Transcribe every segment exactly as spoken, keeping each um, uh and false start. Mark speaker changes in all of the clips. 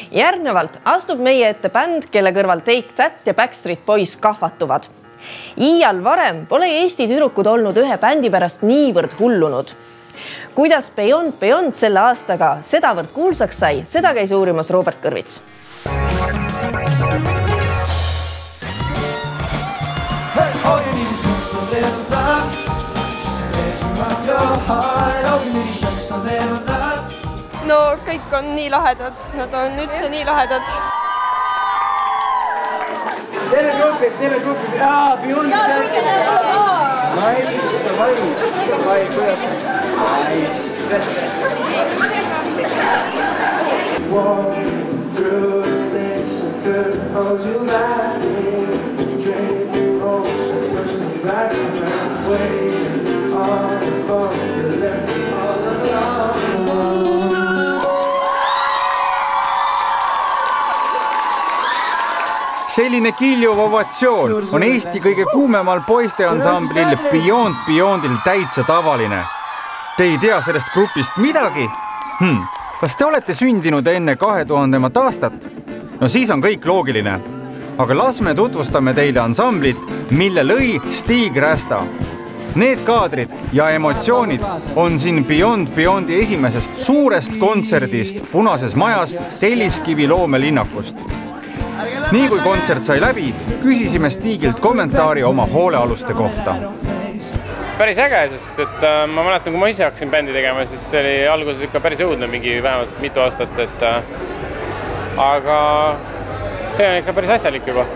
Speaker 1: Järgnevalt astub meie ette bänd, kelle kõrval Take That ja Backstreet Boys kahvatuvad. Iial varem pole Eesti tüdrukud olnud ühe bändi pärast niivõrd hullunud. Kuidas Beyond Beyond selle aastaga sedavõrd kuulsaks sai, seda käis uurimas Robert Kõrvits.
Speaker 2: No kõik on nii lahedad, nad on üldse nii lahedad.
Speaker 3: Tere grupid, tere grupid, jaa, Beyond Beyond. Nice, davai, davai, kuidas? Nice. Walking through the station, could hold you lightning. Trains in motion, push me back to my way. On the phone, you left me all alone.
Speaker 4: Selline kiljuv ovatsioon on Eesti kõige kuumemal poisteansamblil Beyond Beyondil täitsa tavaline. Te ei tea sellest grupist midagi? Hmm. Kas te olete sündinud enne kahe tuhandemat aastat? No siis on kõik loogiline. Aga las me tutvustame teile ansamblit, mille lõi Stig Rästa. Need kaadrid ja emotsioonid on siin Beyond Beyondi esimesest suurest kontserdist Punases majas Telliskivi loomelinnakust. Nii kui kontsert sai läbi, küsisime Stigilt kommentaari oma hoolealuste kohta.
Speaker 5: Päris äge, sest et äh, ma mäletan, kui ma ise hakkasin bändi tegema, siis see oli alguses ikka päris õudne mingi vähemalt mitu aastat, et äh, aga see on ikka päris asjalik juba.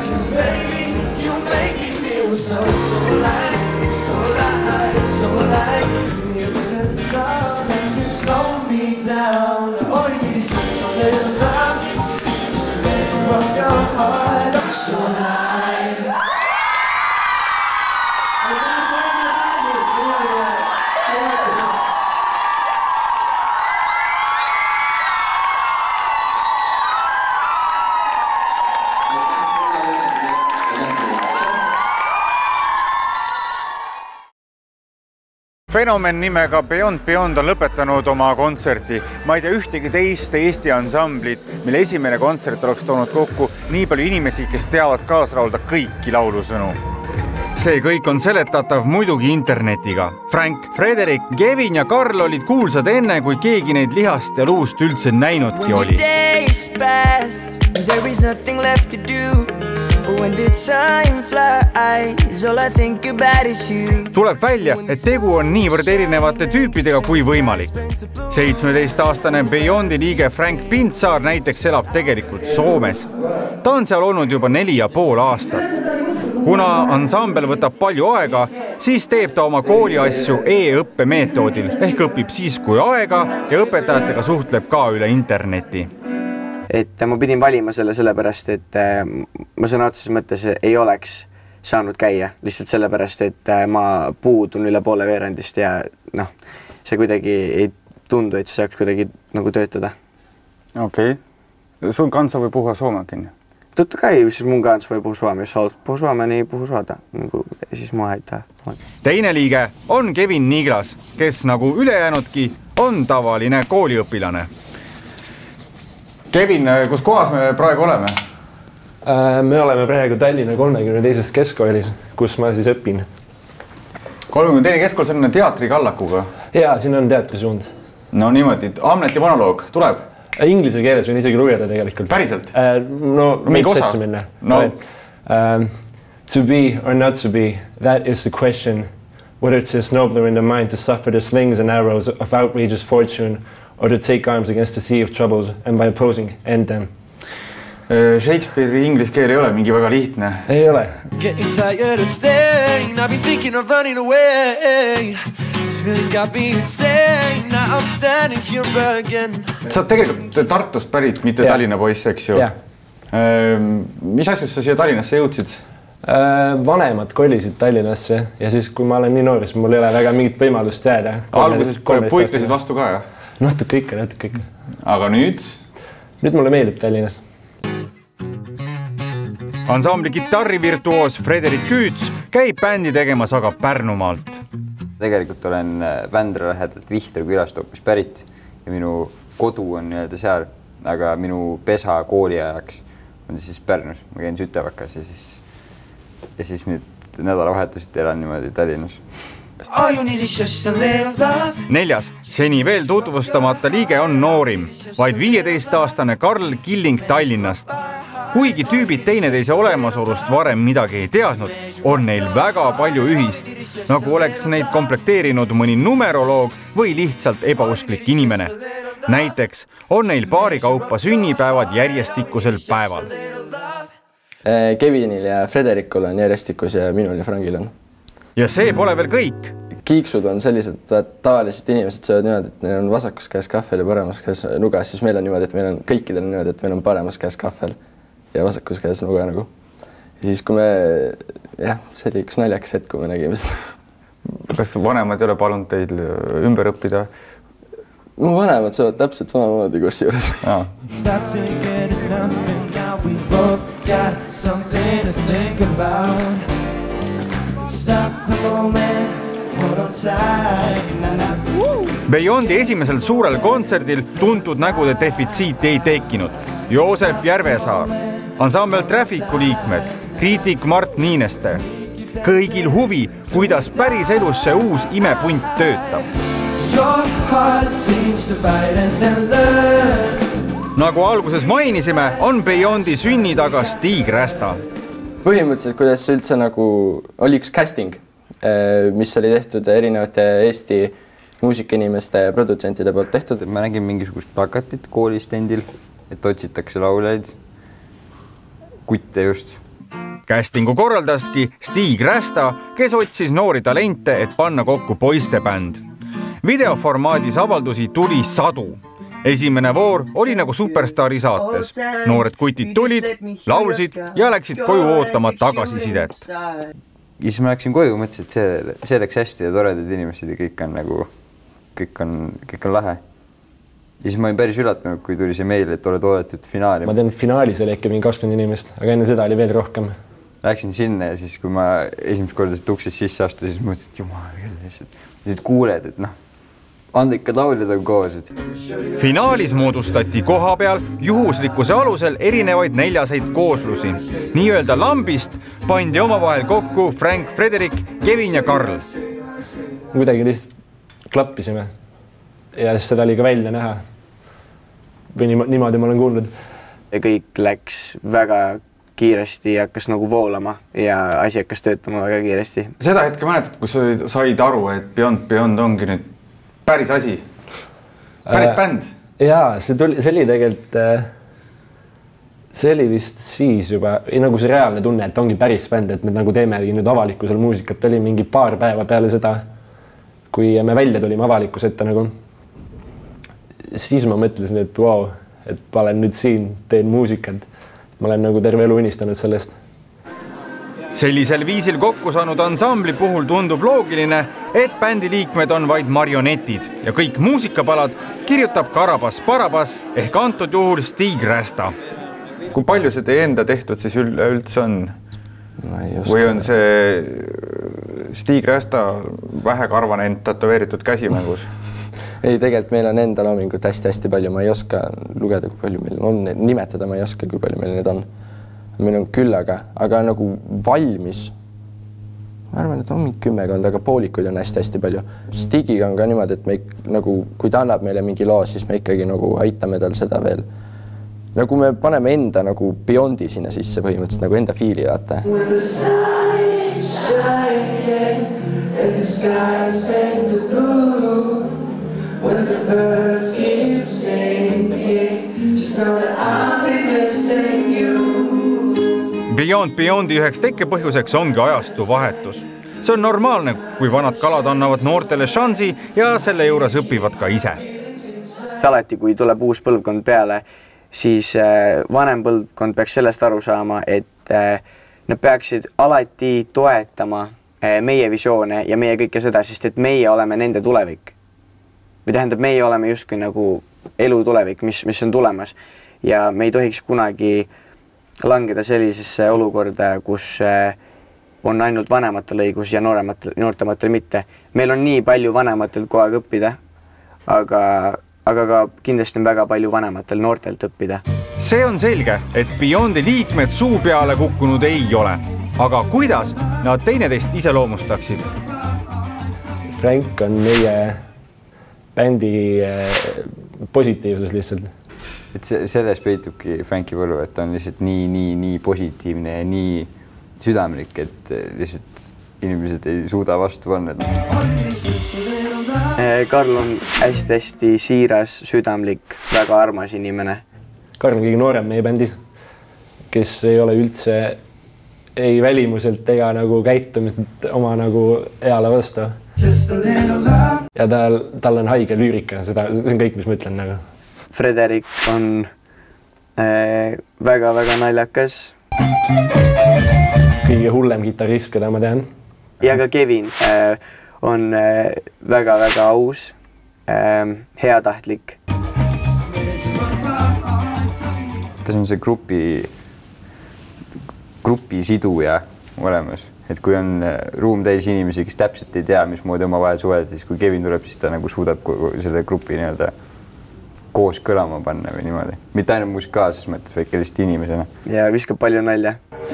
Speaker 4: Fenomen nimega Beyond Beyond on lõpetanud oma kontserti. Ma ei tea ühtegi teist Eesti ansamblit, mille esimene kontsert oleks toonud kokku nii palju inimesi, kes teavad kaasraulda kõiki laulusõnu. See kõik on seletatav muidugi internetiga. Frank, Frederik, Kevin ja Karl olid kuulsad enne, kui keegi neid lihast ja luust üldse näinudki oli. Tuleb välja, et tegu on niivõrd erinevate tüüpidega kui võimalik. seitsmeteistaastane Beyondi liige Frank Pintsaar näiteks elab tegelikult Soomes. Ta on seal olnud juba neli ja pool aastat. Kuna ansambel võtab palju aega, siis teeb ta oma kooliasju e-õppe meetodil ehk õpib siis kui aega ja õpetajatega suhtleb ka üle interneti.
Speaker 6: Et ma pidin valima selle sellepärast, et ma sõna otseses mõttes ei oleks saanud käia. Lihtsalt sellepärast, et ma puudun üle poole veerandist ja noh, see kuidagi ei tundu, et see saaks kuidagi nagu töötada.
Speaker 4: Okei. Sun kanssa voi puhua suomakin?
Speaker 6: Totta kai, siis mun kanssa voi puhua suomea. Jos haluat puhua suomea, niin puhu suota. Siis mua haittaa.
Speaker 4: Teine liige on Kevin Niglas, kes nagu ülejäänudki on tavaline kooliõpilane. Kevin, kus kohas me praegu oleme?
Speaker 7: Me oleme praegu Tallinna kolmekümne teises keskkoolis, kus ma siis õpin.
Speaker 4: kolmekümne teine keskkool, see on teatri kallakuga?
Speaker 7: Jaa, siin on teatrisuund.
Speaker 4: No niimoodi, Hamleti monoloog tuleb?
Speaker 7: Inglise keeles võin isegi lugeda tegelikult.
Speaker 4: Päriselt?
Speaker 7: No, meid sesse minna. To be or not to be, that is the question. Whether it is nobler in the mind to suffer the slings and arrows of outrageous fortune or to take arms against the sea of troubles and by opposing end them.
Speaker 4: Shakespeare'i inglise keel ei ole mingi väga lihtne.
Speaker 7: Ei ole.
Speaker 3: Getting tired of staying, I've been thinking of running away. This feeling got me insane, now I'm standing here again.
Speaker 4: Sa oled tegelikult Tartust pärit, mitte Tallinna poiss, eks ju?
Speaker 7: Jah.
Speaker 4: Mis asjus sa siia Tallinnasse jõudsid?
Speaker 7: Vanemad kolisid Tallinnasse ja siis, kui ma olen nii noor, siis mul ei ole väga mingit võimalust jääda.
Speaker 4: Alguses puitlesid vastu ka, jah?
Speaker 7: Natuke ikka, natuke ikka.
Speaker 4: Aga nüüd?
Speaker 7: Nüüd mulle meeldib Tallinnas.
Speaker 4: Ansambli kitarrivirtuoos Frederik Küüts käib bändi tegemas aga Pärnumaalt.
Speaker 8: Tegelikult olen Vändra lähedalt Vihtre külast hoopis pärit ja minu kodu on nii-öelda seal aga minu pesa kooli ajaks on siis Pärnus, ma käin Sütevakas ja siis, ja siis nüüd nädalavahetuselt elan niimoodi Tallinnas.
Speaker 4: Neljas, seni veel tutvustamata liige on noorim, vaid viieteist-aastane Karl Killing Tallinnast. Kuigi tüübid teineteise olemasolust varem midagi ei teadnud, on neil väga palju ühist, nagu oleks neid komplekteerinud mõni numeroloog või lihtsalt ebausklik inimene. Näiteks on neil paari kaupa sünnipäevad järjestikusel päeval.
Speaker 9: Kevinil ja Frederikul on järjestikus ja minul ja Frangil on.
Speaker 4: Ja see pole veel kõik.
Speaker 9: Kiiksud on sellised tavalised inimesed söövad niimoodi, et neil on vasakus käes kahvel ja paremas käes nugas, siis meil on niimoodi, et meil on kõikidel niimoodi, et meil on paremas käes kahvel ja vasakus käes nuga nagu. Ja siis kui me, jah, see oli üks naljakas hetk, kui me nägime seda.
Speaker 4: Kas vanemad ei ole palunud teil ümber õppida?
Speaker 9: Mu vanemad söövad täpselt samamoodi kursi juures. Beyondi esimesel suurel kontserdil tuntud nägude defitsiiti ei tekkinud. Joosep Järvesaar, ansambel Trafficu liikmed, kriitik Mart Niineste. Kõigil huvi, kuidas päris elus see uus imepunt töötab. Nagu alguses mainisime, on Beyondi sünni taga Stig Rästa. Põhimõtteliselt, kuidas üldse nagu oli üks casting, mis oli tehtud erinevate Eesti muusikainimeste ja produtsentide poolt tehtud.
Speaker 8: Ma nägin mingisugust plakatit koolistendil, et otsitakse lauljaid, kutte just.
Speaker 4: Castingu korraldaski Stig Rästa, kes otsis noori talente, et panna kokku poistebänd. Videoformaadis avaldusi tuli sadu. Esimene voor oli nagu Superstaari saates. Noored kutid tulid, laulsid ja läksid koju ootama tagasisidet.
Speaker 8: Ja siis ma läksin koju, mõtlesin, et see, see läks hästi ja toredad inimesed ja kõik on nagu, kõik on, kõik on lahe. Ja siis ma olin päris üllatunud, kui tuli see meil, et oled oodatud finaali.
Speaker 7: Ma tean, et finaalis oli äkki mingi kakskümmend inimest, aga enne seda oli veel rohkem.
Speaker 8: Läksin sinna ja siis, kui ma esimest korda tuksis sisse astu, siis mõtlesin, et jumal, lihtsalt. Siis kuuled, et noh, andikad lauljad on koos.
Speaker 4: Finaalis moodustati koha peal juhuslikkuse alusel erinevaid neljaseid kooslusi. Nii-öelda lambist pandi omavahel kokku Frank, Frederik, Kevin ja Karl.
Speaker 7: Kuidagi lihtsalt klappisime ja seda oli ka välja näha. Või niimoodi ma olen kuulnud.
Speaker 6: Ja kõik läks väga kiiresti ja hakkas nagu voolama ja asi hakkas töötama väga kiiresti.
Speaker 4: Seda hetke mäletad, kus said aru, et Beyond Beyond ongi nüüd päris asi, päris äh, bänd. Jaa,
Speaker 7: see, tuli, see oli tegelikult, see oli vist siis juba, nagu see reaalne tunne, et ongi päris bänd, et me nagu teemegi nüüd avalikkusel muusikat, oli mingi paar päeva peale seda, kui me välja tulime avalikus ette nagu. Siis ma mõtlesin, et wow, et ma olen nüüd siin, teen muusikat. Ma olen nagu terve elu unistanud sellest.
Speaker 4: Sellisel viisil kokku saanud ansambli puhul tundub loogiline, et bändi liikmed on vaid marionetid ja kõik muusikapalad kirjutab Karabas Barabas ehk antud juhul Stig Rästa. Kui palju see teie enda tehtud siis üldse on? Või on see Stig Rästa vähekarvane end tatoveeritud käsimängus?
Speaker 9: Ei, tegelikult meil on enda loomingut hästi-hästi palju. Ma ei oska lugeda, kui palju meil on. Nimetada ma ei oska, kui palju meil need on. Meil on küllaga, aga nagu valmis. Ma arvan, et on mingi kümmekond, aga poolikuid on hästi-hästi palju. Stigiga on ka niimoodi, et me, nagu, kui ta annab meile mingi loo, siis me ikkagi nagu aitame tal seda veel. Nagu me paneme enda nagu Beyondi sinna sisse põhimõtteliselt, nagu enda fiili vaata. When the sun is shining and the sky is painted blue, when the birds keep singing, just know that I'll be missing you. Beyond Beyondi üheks tekkepõhjuseks ongi ajastu vahetus. See on normaalne, kui vanad kalad annavad noortele šansi ja selle juures õpivad ka ise.
Speaker 6: Alati, kui tuleb uus põlvkond peale, siis vanem põlvkond peaks sellest aru saama, et nad peaksid alati toetama meie visioone ja meie kõike seda, sest et meie oleme nende tulevik. Või tähendab, meie oleme justkui nagu elu tulevik, mis, mis on tulemas. Ja me ei tohiks kunagi langeda sellisesse olukorda, kus on ainult vanematel õigus ja noorematel, noortematel mitte. Meil on nii palju vanematel kogu aeg õppida, aga aga ka kindlasti on väga palju vanematel noortelt õppida.
Speaker 4: See on selge, et Beyondi liikmed suu peale kukkunud ei ole. Aga kuidas nad teineteist iseloomustaksid?
Speaker 7: Frank on meie bändi positiivsus lihtsalt.
Speaker 8: Et selles peitubki Franki võlu, et ta on lihtsalt nii, nii, nii positiivne ja nii südamlik, et lihtsalt inimesed ei suuda vastu panna.
Speaker 6: Karl on hästi-hästi siiras, südamlik, väga armas inimene.
Speaker 7: Karl on kõige noorem meie bändis, kes ei ole üldse ei välimuselt ega nagu käitumist oma nagu eale vastu. Ja tal, tal on haige lüürika, seda, see on kõik, mis ma ütlen nagu.
Speaker 6: Frederik on väga-väga naljakas.
Speaker 7: Kõige hullem gitarrist, keda ma tean.
Speaker 6: Ja ka Kevin on väga-väga aus, heatahtlik.
Speaker 8: Ta on see grupi, grupi siduja olemas. Et kui on ruum täis inimesi, kes täpselt ei tea, mismoodi oma vahel suhelda, siis kui Kevin tuleb, siis ta nagu suudab selle grupi nii-öelda koos kõlama panna või niimoodi. Mitte ainult musikaalses mõttes, vaid kellist inimesena.
Speaker 6: Ja viskab palju nalja.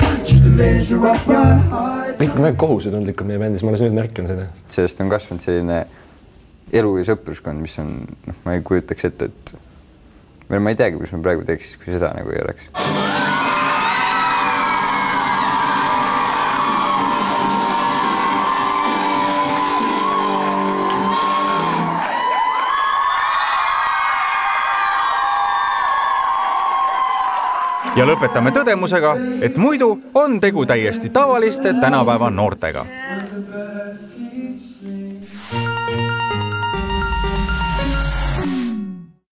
Speaker 7: Kõik on väga kohusetundlikud meie bändis, ma alles nüüd märkan seda.
Speaker 8: Sellest on kasvanud selline elu ja sõpruskond, mis on, noh, ma ei kujutaks ette, et või ma ei teagi, mis ma praegu teeks, kui seda nagu ei oleks.
Speaker 4: Ja lõpetame tõdemusega, et muidu on tegu täiesti tavaliste tänapäeva noortega.